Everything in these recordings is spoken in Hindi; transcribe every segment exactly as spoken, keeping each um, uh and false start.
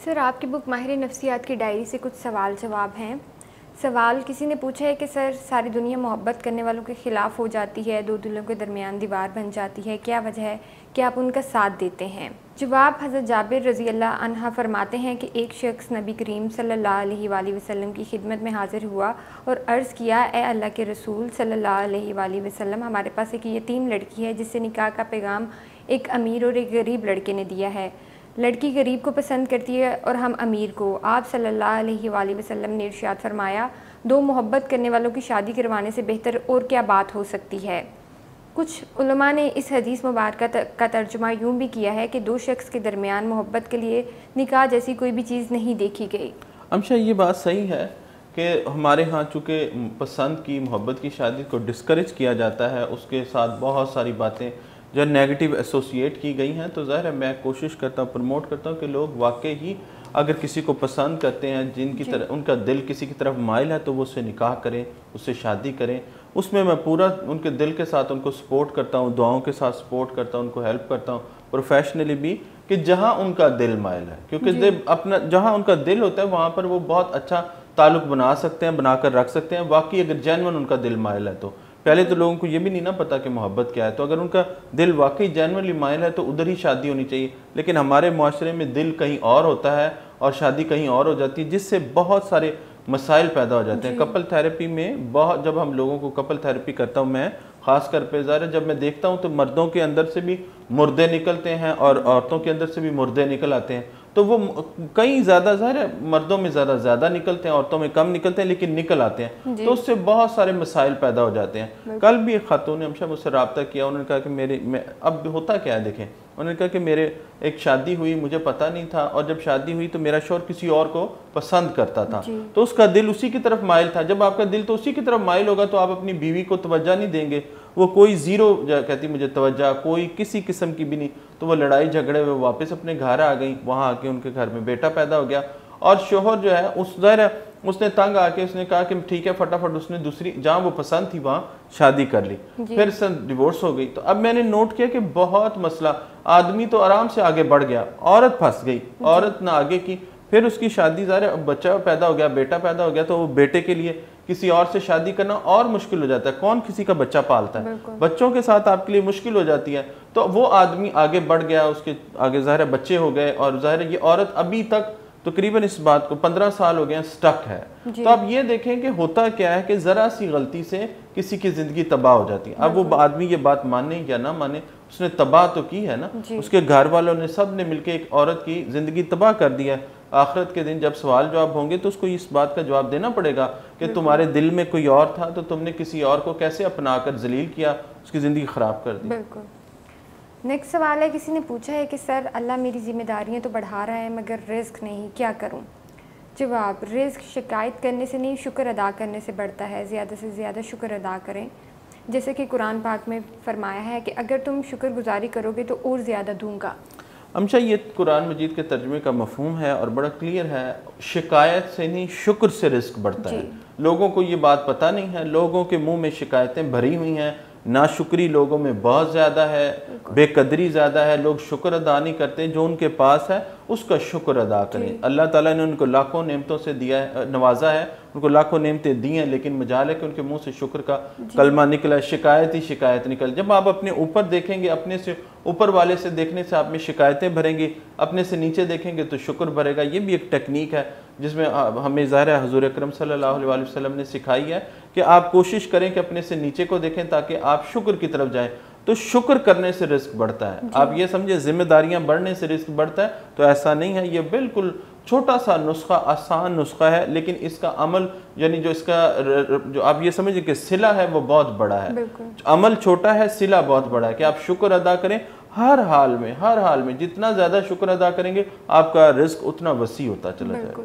सर, आपकी बुक माहिर नफ्सियात की डायरी से कुछ सवाल जवाब हैं। सवाल किसी ने पूछा है कि सर, सारी दुनिया मोहब्बत करने वालों के ख़िलाफ़ हो जाती है, दो दिलों के दरमियान दीवार बन जाती है, क्या वजह है कि आप उनका साथ देते हैं? जवाब, हज़रत जाबिर रज़ी अल्लाह अन्हा फरमाते हैं कि एक शख्स नबी करीम सल्लल्लाहु अलैहि वसल्लम की खिदमत में हाज़िर हुआ और अर्ज़ किया, ए अल्लाह के रसूल सल्लल्लाहु अलैहि वसल्लम, हमारे पास एक यतीम लड़की है जिससे निकाह का पैगाम एक अमीर और एक गरीब लड़के ने दिया है। लड़की गरीब को पसंद करती है और हम अमीर को। आप सल्लल्लाहु अलैहि वसल्लम ने इरशाद फरमाया, दो मोहब्बत करने वालों की शादी करवाने से बेहतर और क्या बात हो सकती है। कुछ उलमा ने इस हदीस मुबारक का तर्जुमा यूँ भी किया है कि दो शख्स के दरमियान मोहब्बत के लिए निकाह जैसी कोई भी चीज़ नहीं देखी गई। अमशा, ये बात सही है कि हमारे यहाँ चूँकि पसंद की मोहब्बत की शादी को डिस्करेज किया जाता है, उसके साथ बहुत सारी बातें जो नेगेटिव एसोसिएट की गई हैं, तो ज़ाहिर है मैं कोशिश करता हूँ, प्रमोट करता हूँ कि लोग वाकई ही अगर किसी को पसंद करते हैं, जिनकी तरह उनका दिल किसी की तरफ माइल है, तो वो उससे निकाह करें, उससे शादी करें। उसमें मैं पूरा उनके दिल के साथ उनको सपोर्ट करता हूँ, दुआओं के साथ सपोर्ट करता हूँ, उनको हेल्प करता हूँ प्रोफेशनली भी, कि जहाँ उनका दिल माइल है, क्योंकि दिल अपना जहाँ उनका दिल होता है वहाँ पर वो बहुत अच्छा ताल्लुक बना सकते हैं, बनाकर रख सकते हैं। वाकई अगर जेन्युइन उनका दिल माइल है तो पहले तो लोगों को ये भी नहीं ना पता कि मोहब्बत क्या है, तो अगर उनका दिल वाकई जेन्युइनली माइल है तो उधर ही शादी होनी चाहिए। लेकिन हमारे मुआशरे में दिल कहीं और होता है और शादी कहीं और हो जाती है, जिससे बहुत सारे मसाइल पैदा हो जाते हैं। कपल थेरेपी में बहुत, जब हम लोगों को कपल थेरेपी करता हूँ मैं, ख़ास कर पे ज़ाहिर जब मैं देखता हूँ तो मर्दों के अंदर से भी मुर्दे निकलते हैं और औरतों के अंदर से भी मुर्दे निकल आते हैं, तो वो कई ज़्यादा ज़ाहिर है मर्दों में ज़्यादा ज़्यादा निकलते हैं, औरतों में कम निकलते हैं, लेकिन निकल आते हैं, तो उससे बहुत सारे मसाइल पैदा हो जाते हैं। कल भी एक खातून ने हमसे मुझसे रब्ता किया, उन्होंने कहा कि मेरे मैं अब होता क्या है देखें, उन्होंने कहा कि मेरे एक शादी हुई, मुझे पता नहीं था, और जब शादी हुई तो मेरा शौहर किसी और को पसंद करता था, तो उसका दिल उसी की तरफ माइल था। जब आपका दिल तो उसी की तरफ माइल होगा तो आप अपनी बीवी को तवज्जो नहीं देंगे, वो कोई ज़ीरो कहती मुझे तवज्जो, कोई किसी किस्म की भी नहीं, तो वो लड़ाई झगड़े हुए वापस अपने घर आ गई। वहाँ आके उनके घर में बेटा पैदा हो गया और शोहर जो है उस ज़ाहिर उसने तंग आके उसने कहा कि ठीक है, फटाफट उसने दूसरी जहाँ वो पसंद थी वहाँ शादी कर ली, फिर डिवोर्स हो गई। तो अब मैंने नोट किया कि बहुत मसला, आदमी तो आराम से आगे बढ़ गया, औरत फंस गई, औरत ना आगे की, फिर उसकी शादी ज़ाहिर बच्चा पैदा हो गया, बेटा पैदा हो गया, तो वो बेटे के लिए किसी और से शादी करना और मुश्किल हो जाता है। कौन किसी का बच्चा पालता है, बच्चों के साथ आपके लिए मुश्किल हो जाती है। तो वो आदमी आगे बढ़ गया, उसके आगे ज़ाहिर बच्चे हो गए, और ज़ाहिर ये औरत अभी तक तकरीबन इस बात को पंद्रह साल हो गए स्टक है। तो आप ये देखें कि होता क्या है कि ज़रा सी गलती से किसी की ज़िंदगी तबाह हो जाती है। अब वो आदमी ये बात माने या ना माने, उसने तबाह तो की है ना, उसके घर वालों ने सब ने मिलकर एक औरत की ज़िंदगी तबाह कर दिया। आखिरत के दिन जब सवाल जवाब होंगे तो उसको इस बात का जवाब देना पड़ेगा कि तुम्हारे दिल में कोई और था, तो तुमने किसी और को कैसे अपना कर जलील किया, उसकी ज़िंदगी ख़राब कर दी। बिल्कुल। नेक्स्ट सवाल है, किसी ने पूछा है कि सर, अल्लाह मेरी जिम्मेदारियां तो बढ़ा रहा है मगर रिस्क नहीं, क्या करूं? जवाब, रिस्क शिकायत करने से नहीं, शुक्र अदा करने से बढ़ता है। ज़्यादा से ज़्यादा शुक्र अदा करें, जैसे कि कुरान पाक में फरमाया है कि अगर तुम शुक्रगुजारी करोगे तो और ज़्यादा दूंगा। हमशा ये कुरान मजीद के तर्जुमे का मफहूम है और बड़ा क्लियर है, शिकायत से नहीं शुक्र से रिस्क बढ़ता है। लोगों को ये बात पता नहीं है, लोगों के मुंह में शिकायतें भरी हुई हैं, नाशुक्री लोगों में बहुत ज़्यादा है, बेकदरी ज़्यादा है, लोग शुक्र अदा नहीं करते। जो उनके पास है उसका शुक्र अदा करें। अल्लाह ताला ने उनको लाखों नेमतों से दिया है, नवाजा है, उनको लाखों नेमतें दी हैं, लेकिन मजाल है कि उनके मुंह से शुक्र का कलमा निकला, शिकायत ही शिकायत निकल। जब आप अपने ऊपर देखेंगे, अपने से ऊपर वाले से देखने से आप में शिकायतें भरेंगी, अपने से नीचे देखेंगे तो शुक्र भरेगा। ये भी एक टेक्निक है जिसमें हमें ज़ाहिर है हुज़ूर अकरम सल्लल्लाहु अलैहि वसल्लम ने सिखाई है कि आप कोशिश करें कि अपने से नीचे को देखें ताकि आप शुक्र की तरफ जाएं। तो शुक्र करने से रिस्क बढ़ता है। आप ये समझे जिम्मेदारियां बढ़ने से रिस्क बढ़ता है, तो ऐसा नहीं है। ये बिल्कुल छोटा सा नुस्खा, आसान नुस्खा है, लेकिन इसका अमल यानी जो इसका जो आप ये समझिए कि सिला है वो बहुत बड़ा है। अमल छोटा है, सिला बहुत बड़ा है कि आप शुक्र अदा करें हर हाल में। हर हाल में जितना ज़्यादा शुक्र अदा करेंगे आपका रिस्क उतना वसी होता चला जाएगा।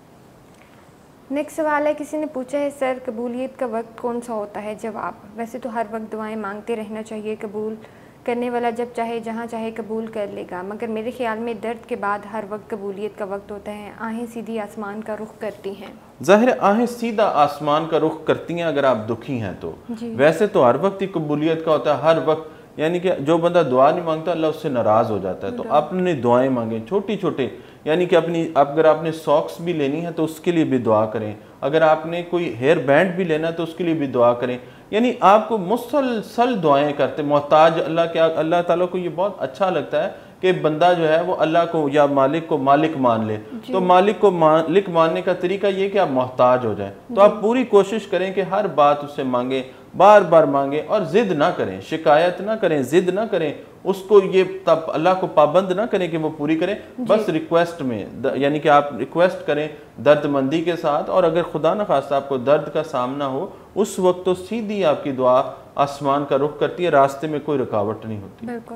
नेक्स्ट सवाल है, किसी ने पूछा है सर, कबूलियत का वक्त कौन सा होता है? जवाब, वैसे तो हर वक्त दुआएं मांगते रहना चाहिए, कबूल करने वाला जब चाहे जहाँ चाहे कबूल कर लेगा, मगर मेरे ख्याल में दर्द के बाद हर वक्त कबूलियत का वक्त होता है। आहें सीधी आसमान का रुख करती हैं। ज़ाहिर आहें सीधा आसमान का रुख करती हैं अगर आप दुखी हैं तो। वैसे तो हर वक्त ही कबूलियत का होता है, हर वक्त। यानी कि जो बंदा दुआ नहीं मांगता अल्लाह उससे नाराज़ हो जाता है। तो अपने दुआएं मांगें, छोटी छोटे यानी कि अपनी अगर आपने सॉक्स भी लेनी है तो उसके लिए भी दुआ करें, अगर आपने कोई हेयर बैंड भी लेना है तो उसके लिए भी दुआ करें। यानी आपको मुसलसल दुआएं करते, मोहताज अल्लाह के, अल्लाह ताला को ये बहुत अच्छा लगता है कि बंदा जो है वो अल्लाह को या मालिक को मालिक मान ले। तो मालिक को मालिक मानने का तरीका ये कि आप मोहताज हो जाएं। तो आप पूरी कोशिश करें कि हर बात उससे मांगे, बार बार मांगे, और जिद ना करें, शिकायत ना करें, जिद ना करें, उसको ये तब अल्लाह को पाबंद ना करें कि वो पूरी करें, बस रिक्वेस्ट में, यानी कि आप रिक्वेस्ट करें दर्दमंदी के साथ। और अगर खुदा न खास्ता आपको दर्द का सामना हो उस वक्त तो सीधी आपकी दुआ आसमान का रुख करती है, रास्ते में कोई रुकावट नहीं होती। बिल्कुल।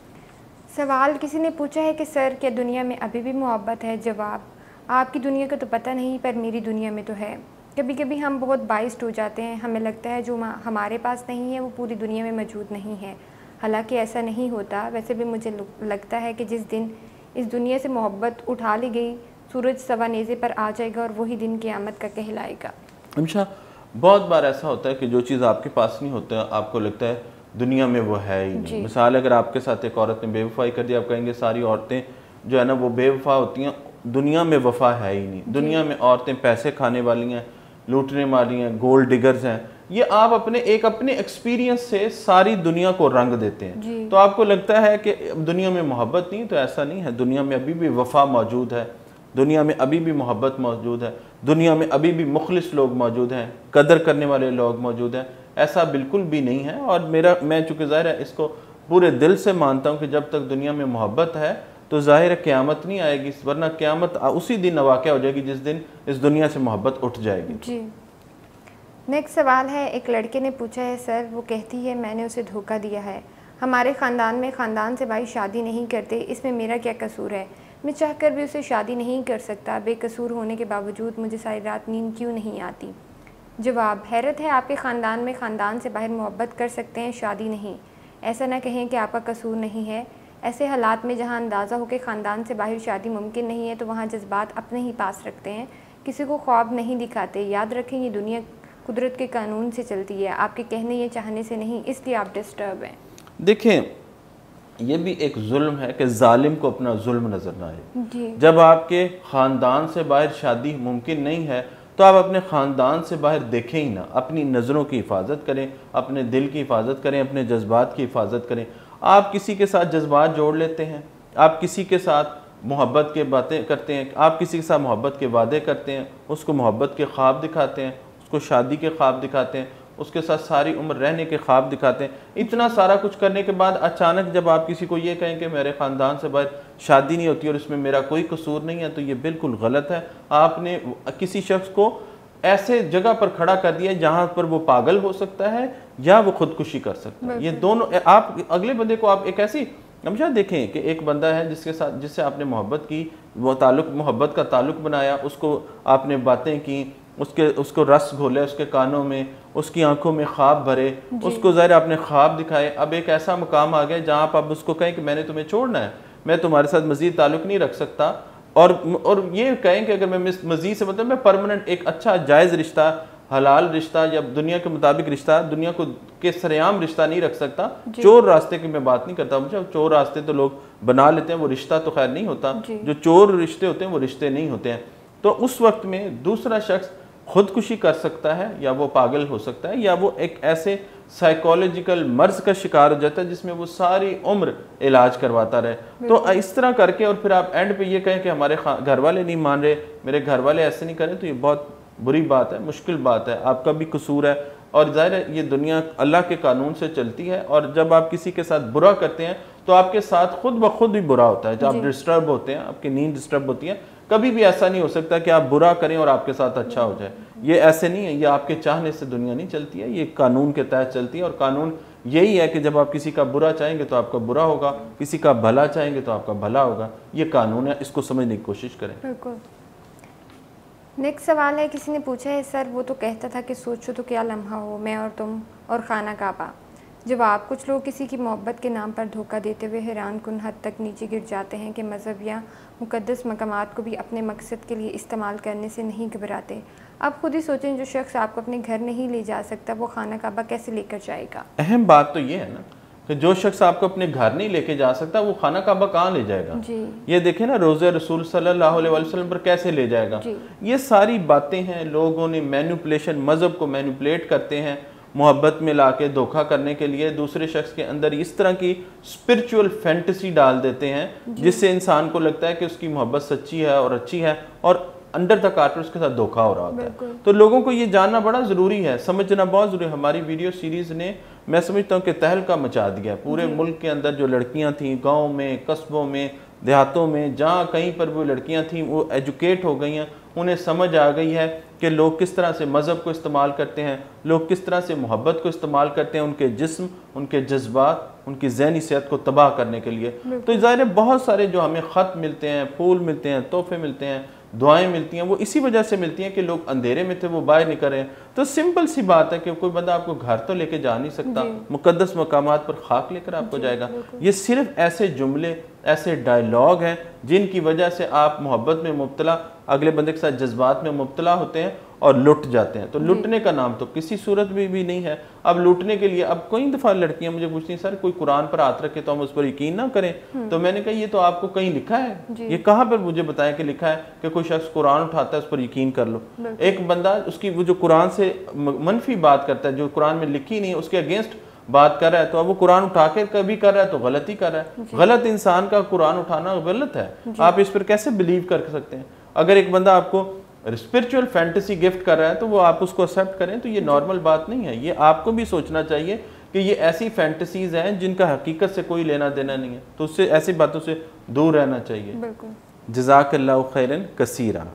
सवाल किसी ने पूछा है कि सर क्या दुनिया में अभी भी मोहब्बत है? जवाब, आपकी दुनिया का तो पता नहीं पर मेरी दुनिया में तो है। कभी कभी हम बहुत बाइस्ड हो जाते हैं, हमें लगता है जो हमारे पास नहीं है वो पूरी दुनिया में मौजूद नहीं है, हालांकि ऐसा नहीं होता। वैसे भी मुझे लगता है कि जिस दिन इस दुनिया से मोहब्बत उठा ली गई, सूरज सवा नेज़े पर आ जाएगा और वही दिन क़यामत का कहलाएगा। अच्छा, बहुत बार ऐसा होता है कि जो चीज़ आपके पास नहीं होता आपको लगता है दुनिया में वो है ही नहीं। मिसाल, अगर आपके साथ एक औरत ने बेवफाई कर दी, आप कहेंगे सारी औरतें जो है ना वो बेवफा होती हैं, दुनिया में वफा है ही नहीं। दुनिया में औरतें पैसे खाने वाली हैं, लूटने वाली हैं, गोल्ड डिगर्स हैं। ये आप अपने एक अपने एक्सपीरियंस से सारी दुनिया को रंग देते हैं। तो आपको लगता है कि दुनिया में मोहब्बत नहीं, तो ऐसा नहीं है। दुनिया में अभी भी वफा मौजूद है, दुनिया में अभी भी मोहब्बत मौजूद है, दुनिया में अभी भी मुखलिस लोग मौजूद हैं, कदर करने वाले लोग मौजूद हैं। ऐसा बिल्कुल भी नहीं है। और मेरा मैं चूँकि ज़ाहिर है इसको पूरे दिल से मानता हूँ कि जब तक दुनिया में मोहब्बत है तो ज़ाहिर है क़यामत नहीं आएगी, वरना क़यामत उसी दिन वाक़या हो जाएगी जिस दिन इस दुनिया से मोहब्बत उठ जाएगी। जी। नेक्स्ट सवाल है, एक लड़के ने पूछा है सर, वो कहती है मैंने उसे धोखा दिया है, हमारे ख़ानदान में ख़ानदान से भाई शादी नहीं करते, इसमें मेरा क्या कसूर है? मैं चाहकर भी उसे शादी नहीं कर सकता, बेकसूर होने के बावजूद मुझे सारी रात नींद क्यों नहीं आती? जवाब, हैरत है, आपके ख़ानदान में ख़ानदान से बाहर मोहब्बत कर सकते हैं, शादी नहीं। ऐसा ना कहें कि आपका कसूर नहीं है। ऐसे हालात में जहां अंदाज़ा हो कि ख़ानदान से बाहर शादी मुमकिन नहीं है तो वहां जज्बात अपने ही पास रखते हैं, किसी को ख्वाब नहीं दिखाते। याद रखें ये दुनिया कुदरत के कानून से चलती है, आपके कहने या चाहने से नहीं, इसलिए आप डिस्टर्ब हैं। देखें, ये भी एक जुल्म है कि जालिम को अपना जुल्म नज़र ना आए। जब आपके ख़ानदान से बाहर शादी मुमकिन नहीं है तो आप अपने ख़ानदान से बाहर देखें ही ना, अपनी नज़रों की हिफाजत करें, अपने दिल की हिफाजत करें, अपने जज्बात की हिफाजत करें। आप किसी के साथ जज्बात जोड़ लेते हैं, आप किसी के साथ मोहब्बत के बातें करते हैं, आप किसी के साथ मोहब्बत के वादे करते हैं, उसको मोहब्बत के ख्वाब दिखाते हैं, उसको शादी के ख्वाब दिखाते हैं, उसके साथ सारी उम्र रहने के ख्वाब दिखाते हैं। इतना सारा कुछ करने के बाद अचानक जब आप किसी को ये कहें कि मेरे ख़ानदान से बाहर शादी नहीं होती और इसमें मेरा कोई कसूर नहीं है, तो ये बिल्कुल गलत है। आपने किसी शख्स को ऐसे जगह पर खड़ा कर दिया जहाँ पर वो पागल हो सकता है या वो खुदकुशी कर सकता है। ये दोनों, आप अगले बंदे को आप एक ऐसी हमेशा देखें कि एक बंदा है जिसके साथ जिससे आपने मोहब्बत की, वो ताल्लुक मोहब्बत का ताल्लुक बनाया, उसको आपने बातें की, उसके उसको रस घोले उसके कानों में, उसकी आंखों में ख्वाब भरे, उसको ज़ाहिर आपने ख्वाब दिखाए। अब एक ऐसा मुकाम आ गया जहाँ आप उसको कहें कि मैंने तुम्हें छोड़ना है, मैं तुम्हारे साथ मज़ीद ताल्लुक़ नहीं रख सकता, और और ये कहें कि अगर मैं मज़ीद से मतलब मैं परमानेंट एक अच्छा जायज़ रिश्ता, हलाल रिश्ता या दुनिया के मुताबिक रिश्ता, दुनिया को के सरेआम रिश्ता नहीं रख सकता। चोर रास्ते की मैं बात नहीं करता, मुझे चोर रास्ते तो लोग बना लेते हैं, वो रिश्ता तो खैर नहीं होता। जो चोर रिश्ते होते हैं वो रिश्ते नहीं होते हैं। तो उस वक्त में दूसरा शख्स खुदकुशी कर सकता है, या वो पागल हो सकता है, या वो एक ऐसे साइकोलॉजिकल मर्ज का शिकार हो जाता है जिसमें वो सारी उम्र इलाज करवाता रहे। तो इस तरह करके और फिर आप एंड पे ये कहें कि हमारे घर वाले नहीं मान रहे, मेरे घर वाले ऐसे नहीं करें, तो ये बहुत बुरी बात है, मुश्किल बात है, आपका भी कसूर है। और ज़ाहिर है ये दुनिया अल्लाह के कानून से चलती है, और जब आप किसी के साथ बुरा करते हैं तो आपके साथ खुद ब खुद भी बुरा होता है। जब आप डिस्टर्ब होते हैं, आपकी नींद डिस्टर्ब होती है, कभी भी ऐसा नहीं हो सकता कि आप बुरा करें और आपके साथ अच्छा हो जाए। ये ऐसे नहीं है, ये आपके चाहने से दुनिया नहीं चलती है, ये कानून के तहत चलती है। और कानून यही है कि जब आप किसी का बुरा चाहेंगे तो आपका बुरा होगा, किसी का भला चाहेंगे तो आपका भला होगा। ये कानून है, इसको समझने की कोशिश करें। बिल्कुल। नेक्स्ट सवाल है, किसी ने पूछा है सर, वो तो कहता था कि सोचो तो क्या लम्हा हो, मैं और तुम और खाना काबा। जवाब, कुछ लोग किसी की मोहब्बत के नाम पर धोखा देते हुए हैरान कुन हद तक नीचे गिर जाते हैं कि मज़हब या मुक़द्दस मकामात को भी अपने मकसद के लिए इस्तेमाल करने से नहीं घबराते। अब खुद ही सोचें, जो शख्स आपको अपने घर नहीं ले जा सकता वो खाना काबा कैसे लेकर जाएगा? अहम बात तो ये है ना कि जो शख्स आपको अपने घर नहीं लेके जा सकता वो खाना काबा कहाँ ले जाएगा जी। ये देखें ना, रोज़े रसूल सल्लल्लाहु अलैहि वसल्लम पर कैसे ले जाएगा। ये सारी बातें हैं, लोगों ने मैनिपुलेशन, मज़हब को मैनिपुलेट करते हैं मोहब्बत में लाके धोखा करने के लिए, दूसरे शख्स के अंदर इस तरह की स्पिरिचुअल फैंटेसी डाल देते हैं जिससे इंसान को लगता है कि उसकी मोहब्बत सच्ची है और अच्छी है और अंदर तक आकर उसके साथ धोखा हो रहा होता है। तो लोगों को ये जानना बड़ा ज़रूरी है, समझना बहुत ज़रूरी है। हमारी वीडियो सीरीज़ ने, मैं समझता हूँ कि तहलका मचा दिया पूरे मुल्क के अंदर। जो लड़कियाँ थीं गाँव में, कस्बों में, देहातों में, जहाँ कहीं पर वो लड़कियाँ थीं वो एजुकेट हो गई हैं, उन्हें समझ आ गई है कि लोग किस तरह से मज़हब को इस्तेमाल करते हैं, लोग किस तरह से मोहब्बत को इस्तेमाल करते हैं उनके जिस्म, उनके जज्बात, उनकी ज़हनी सेहत को तबाह करने के लिए। तो ज़ाहिर है बहुत सारे जो हमें ख़त मिलते हैं, फूल मिलते हैं, तोहफे मिलते हैं, दुआएं मिलती हैं, वो इसी वजह से मिलती हैं कि लोग अंधेरे में थे वो बाहर निकल रहे हैं। तो सिंपल सी बात है कि कोई बंदा आपको घर तो लेके जा नहीं सकता, मुकद्दस मकामात पर खाक लेकर आपको जाएगा। ये सिर्फ ऐसे जुमले, ऐसे डायलॉग हैं जिनकी वजह से आप मोहब्बत में मुब्तला, अगले बंदे के साथ जज्बात में मुब्तला होते हैं और लुट जाते हैं। तो लुटने का नाम तो किसी सूरत में भी नहीं है। अब लूटने के लिए, अब कई दफ़ा लड़कियां मुझे पूछती हैं, सर कोई कुरान पर हाथ रखे तो हम उस पर यकीन ना करें। तो मैंने कहा ये तो आपको कहीं लिखा है, ये कहाँ पर मुझे बताएं कि लिखा है कि कोई शख्स कुरान उठाता है उस पर यकीन कर लो। एक बंदा उसकी वो जो कुरान से मनफी बात करता है, जो कुरान में लिखी नहीं है, उसके अगेंस्ट बात कर रहा है, तो अब वो कुरान उठा के कभी कर रहा है तो गलत ही कर रहा है। गलत इंसान का कुरान उठाना गलत है, आप इस पर कैसे बिलीव कर सकते हैं। अगर एक बंदा आपको स्पिरिचुअल फैंटेसी गिफ्ट कर रहा है तो वो आप उसको एक्सेप्ट करें, तो ये नॉर्मल बात नहीं है। ये आपको भी सोचना चाहिए कि ये ऐसी फैंटेसीज हैं जिनका हकीकत से कोई लेना देना नहीं है, तो उससे, ऐसी बातों से दूर रहना चाहिए। जज़ाकल्लाहु खैरन कसीरा।